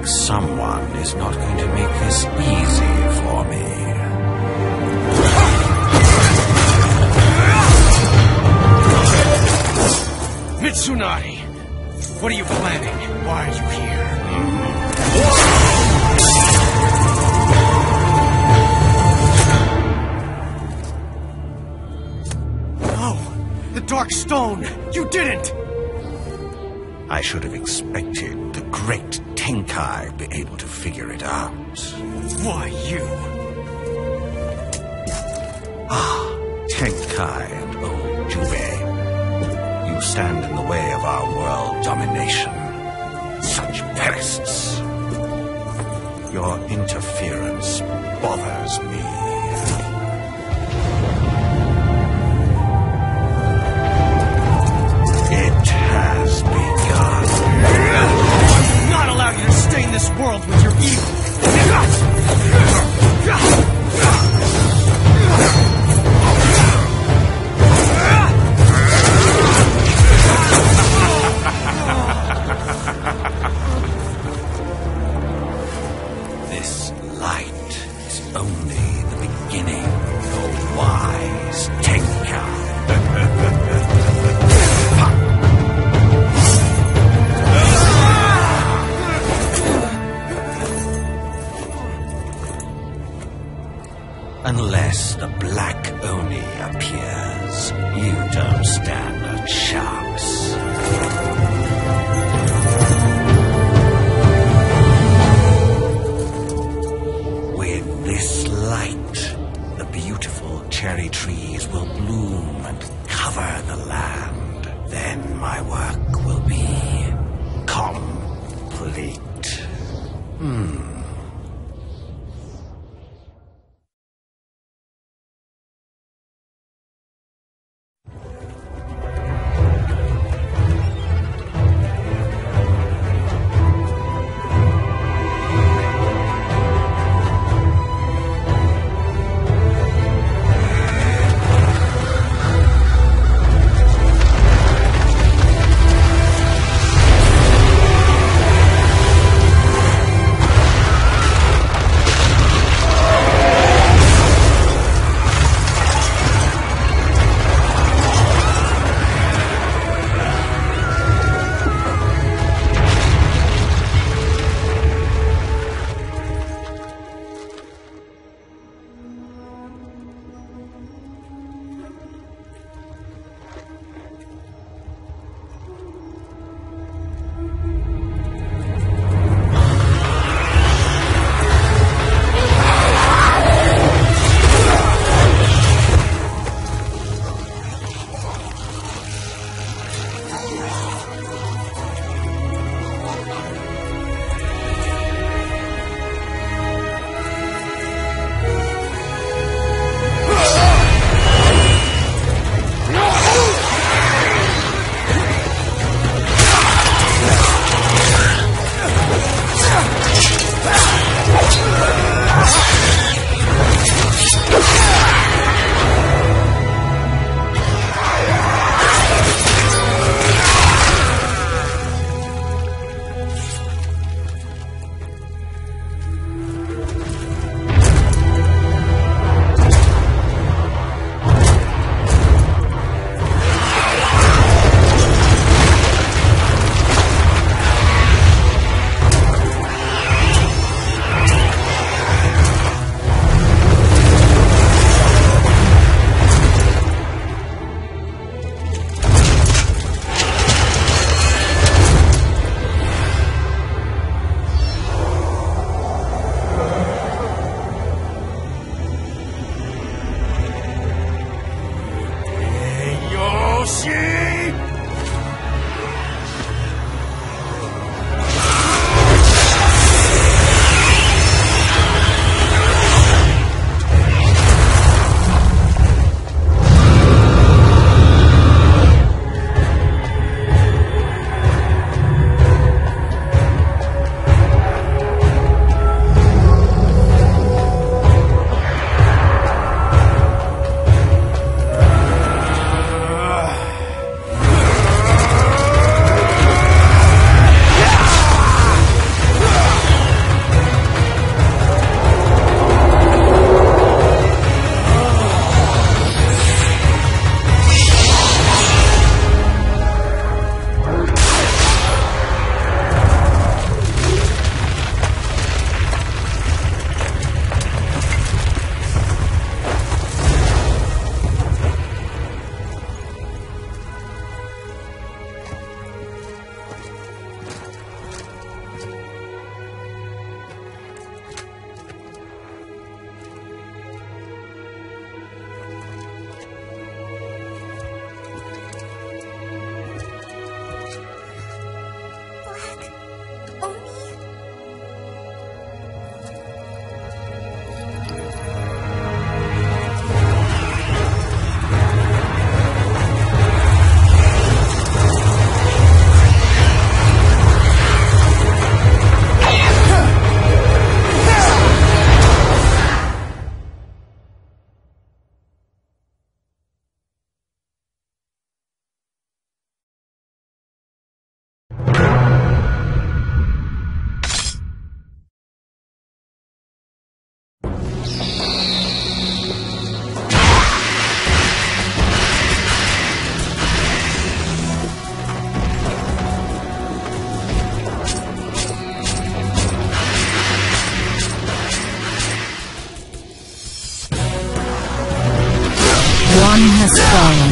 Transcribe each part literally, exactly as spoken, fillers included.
think someone is not going to make this easy for me. Mitsunari! What are you planning? Why are you here? No! The Dark Stone! You didn't! I should have expected the great Tenkai be able to figure it out. Why you? Ah, Tenkai and old Jubei. You stand in the way of our world domination. Such pests. Your interference bothers me. It has begun. I will not allow you to stain this world with your evil. This light is only the beginning, O wise Tenkai. Unless the Black Oni appears, you don't stand a chance. With this light, the beautiful cherry trees will bloom and cover the land. Then my work will be complete. Hmm.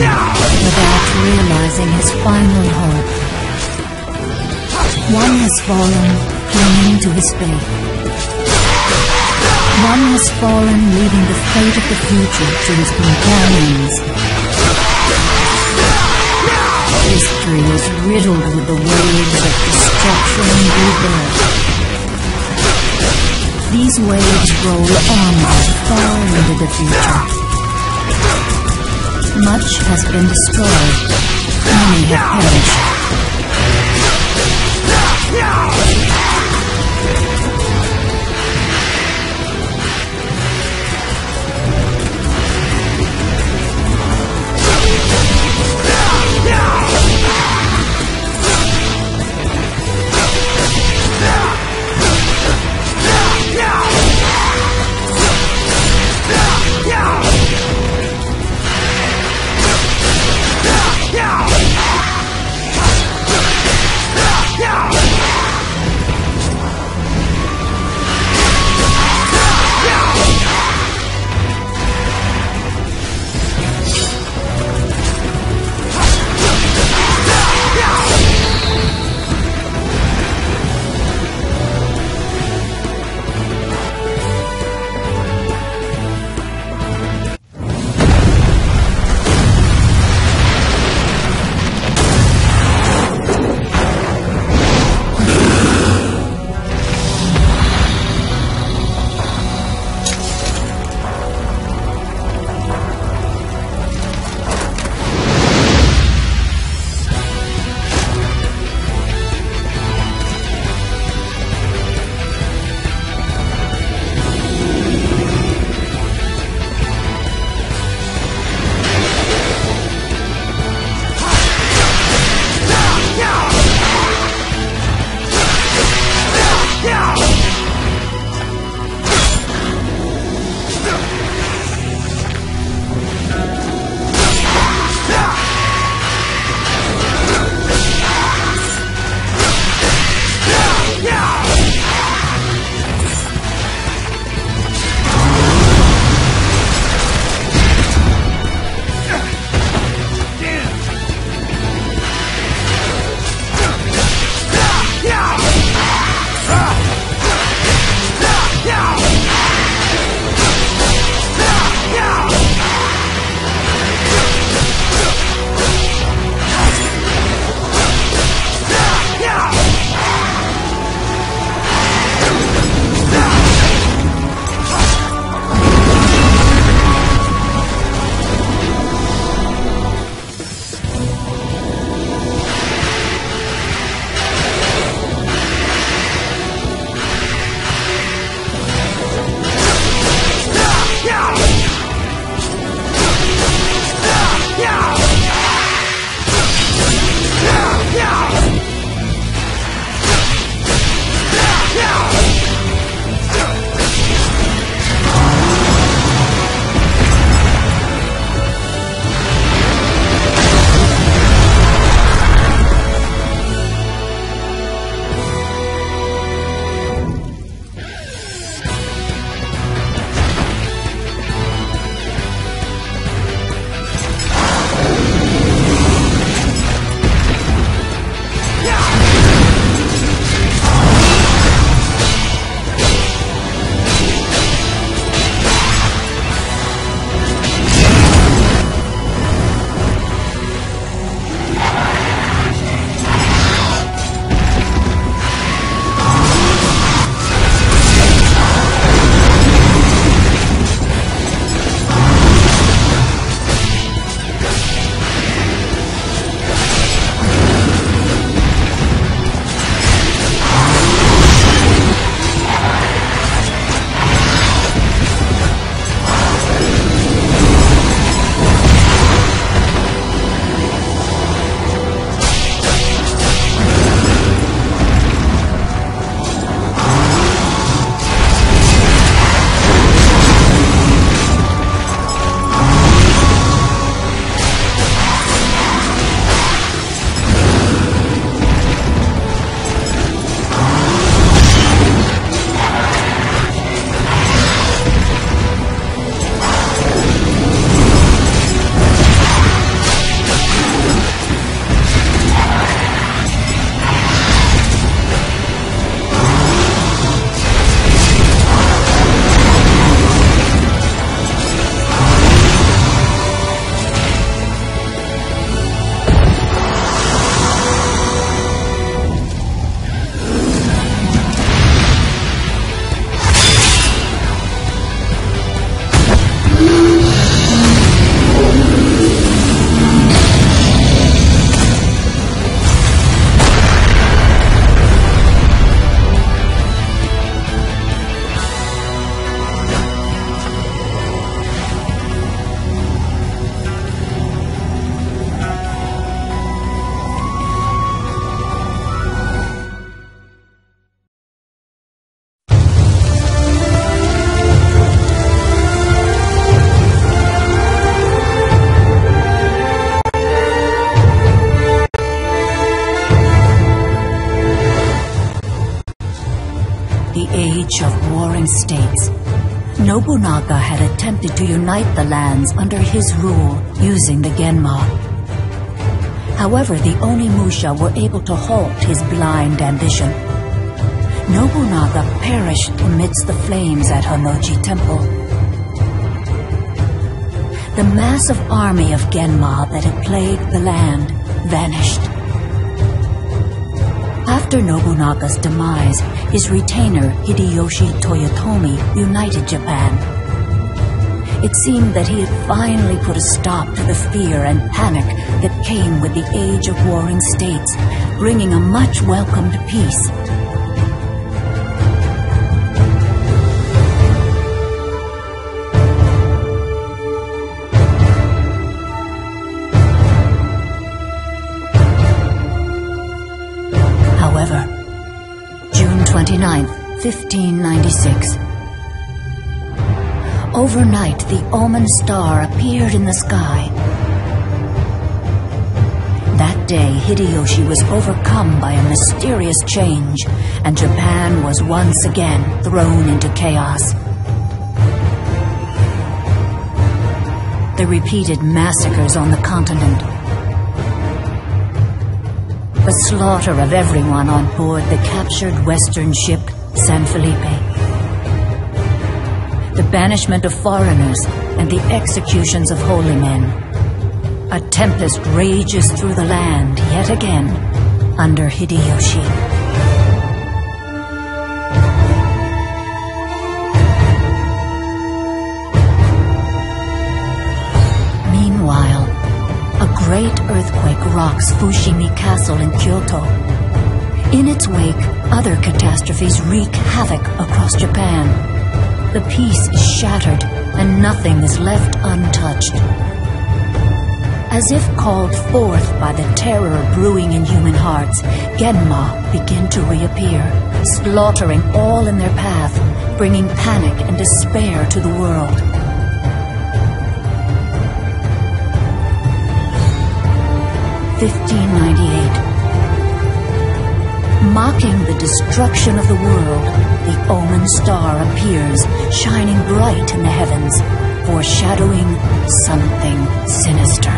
without realizing his final hope. One has fallen, clinging to his faith. One has fallen, leaving the fate of the future to his companions. History is riddled with the waves of destruction and rebirth. These waves roll onward far into the future. Much has been destroyed. Many have perished. age of warring states. Nobunaga had attempted to unite the lands under his rule using the Genma. However, the Onimusha were able to halt his blind ambition. Nobunaga perished amidst the flames at Honnoji Temple. The massive army of Genma that had plagued the land vanished. After Nobunaga's demise, his retainer Hideyoshi Toyotomi united Japan. It seemed that he had finally put a stop to the fear and panic that came with the age of warring states, bringing a much welcomed peace. However, June twenty-ninth, fifteen ninety-six. Overnight, the Omen star appeared in the sky. That day, Hideyoshi was overcome by a mysterious change, and Japan was once again thrown into chaos. The repeated massacres on the continent, the slaughter of everyone on board the captured western ship San Felipe, the banishment of foreigners and the executions of holy men. A tempest rages through the land yet again under Hideyoshi. Meanwhile, a great earthquake rocks Fushimi Castle in Kyoto. In its wake, other catastrophes wreak havoc across Japan. The peace is shattered, and nothing is left untouched. As if called forth by the terror brewing in human hearts, Genma begin to reappear, slaughtering all in their path, bringing panic and despair to the world. fifteen ninety-eight. Mocking the destruction of the world, the Omen star appears, shining bright in the heavens, foreshadowing something sinister.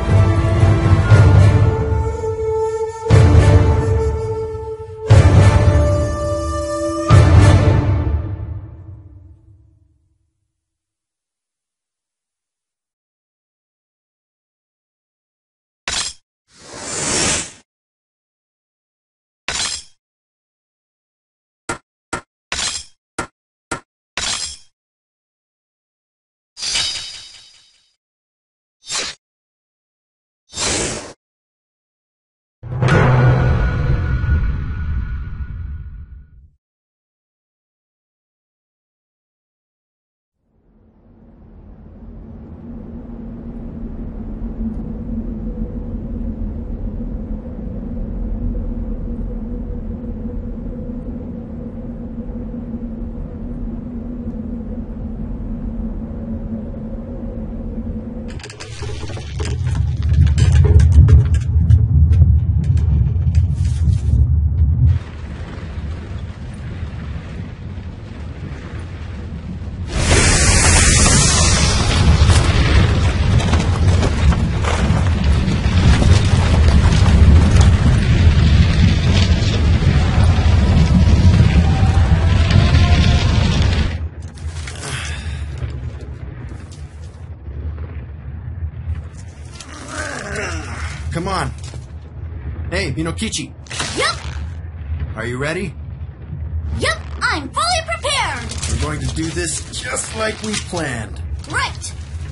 Come on. Hey, Minokichi. Yup. Are you ready? Yup, I'm fully prepared. We're going to do this just like we planned. Right.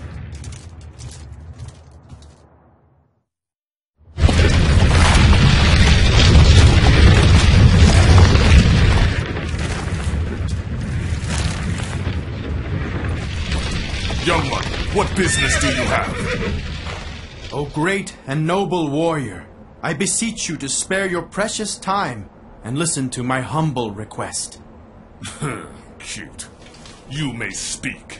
Young one, what business do you have? O great and noble warrior, I beseech you to spare your precious time and listen to my humble request. Cute. You may speak.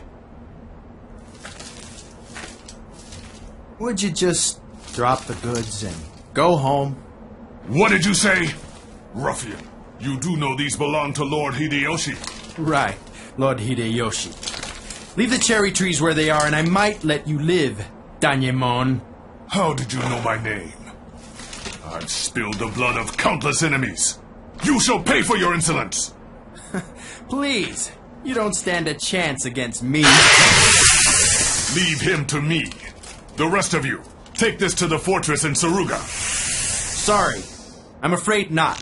Would you just drop the goods and go home? What did you say? Ruffian, you do know these belong to Lord Hideyoshi. Right, Lord Hideyoshi. Leave the cherry trees where they are and I might let you live, Danyemon. How did you know my name? I've spilled the blood of countless enemies. You shall pay for your insolence! Please, you don't stand a chance against me. Leave him to me. The rest of you, take this to the fortress in Saruga. Sorry, I'm afraid not.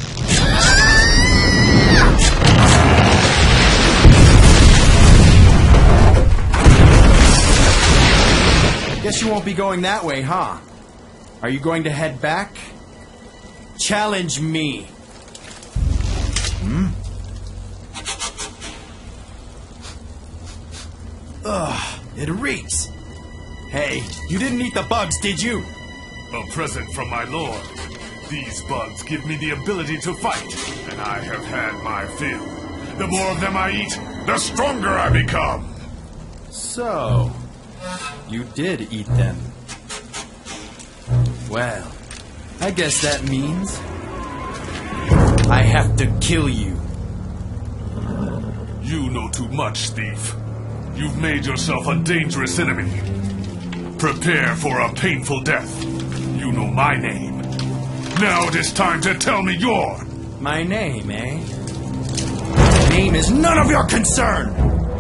Guess you won't be going that way, huh? Are you going to head back? Challenge me. Hmm? Ugh, it reeks. Hey, you didn't eat the bugs, did you? A present from my lord. These bugs give me the ability to fight, and I have had my fill. The more of them I eat, the stronger I become. So, you did eat them. Well, I guess that means I have to kill you. You know too much, thief. You've made yourself a dangerous enemy. Prepare for a painful death. You know my name. Now it is time to tell me your... My name, eh? My name is none of your concern!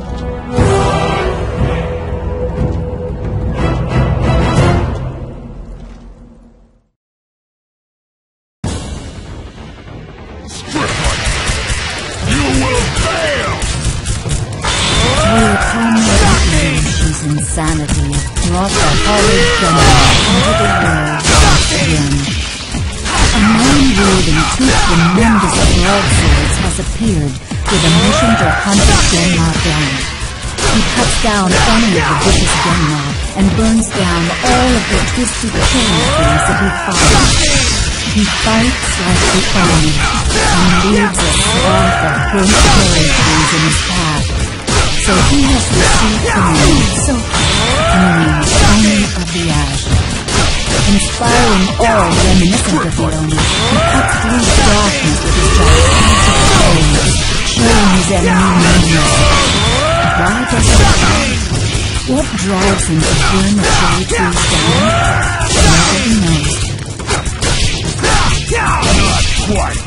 Insanity has brought the horrid general into the world once again. A man wielding two tremendous broadswords has appeared with a mission to hunt the Genma down. He cuts down any of the vicious Genma and burns down all of the twisted cherry trees that he finds. He fights like the enemy and leaves a swath of burnt cherry trees in his path. So he has received the name Soki, meaning Oni of the Ash. Inspiring all reminiscent of the Oni, he cuts through the darkness with his gigantic blades, showing his enemy movement. Why does he fight? What drives him to burn the cherry trees down? Nobody knows. Not quite!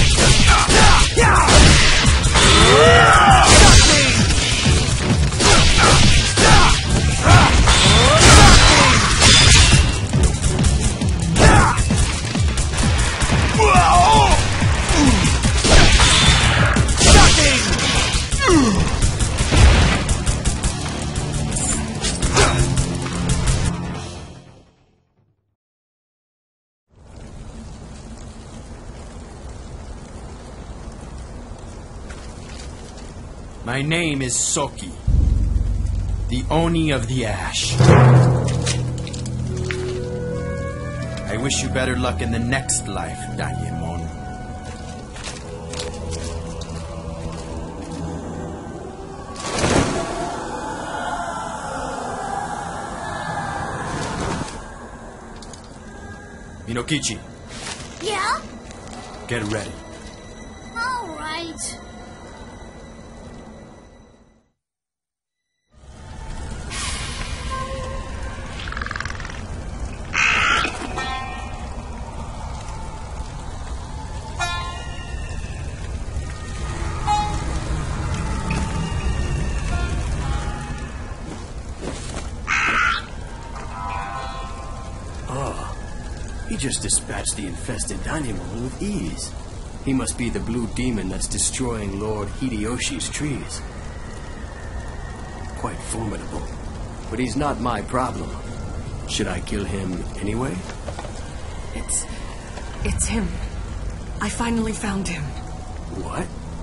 My name is Soki, the Oni of the Ash. I wish you better luck in the next life, Danyemon. Minokichi, Yeah? get ready. All right. He just dispatched the infested Danyemon with ease. He must be the blue demon that's destroying Lord Hideyoshi's trees. Quite formidable. But he's not my problem. Should I kill him anyway? It's... it's him. I finally found him. What?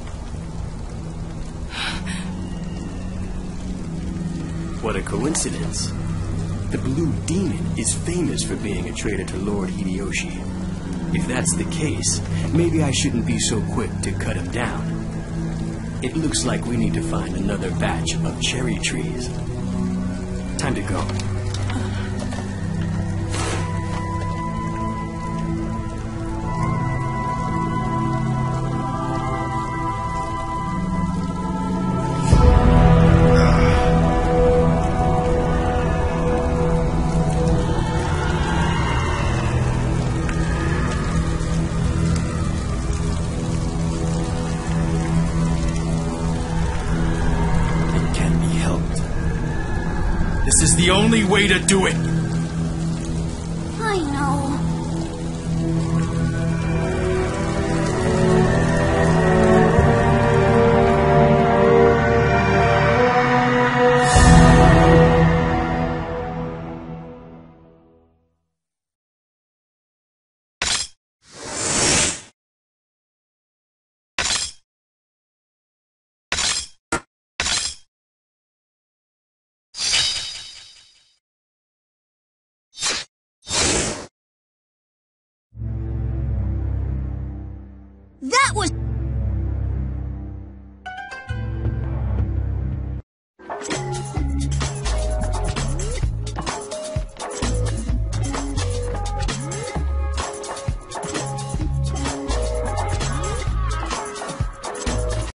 What a coincidence. The Blue Demon is famous for being a traitor to Lord Hideyoshi. If that's the case, maybe I shouldn't be so quick to cut him down. It looks like we need to find another batch of cherry trees. Time to go. is the only way to do it. I know. That was...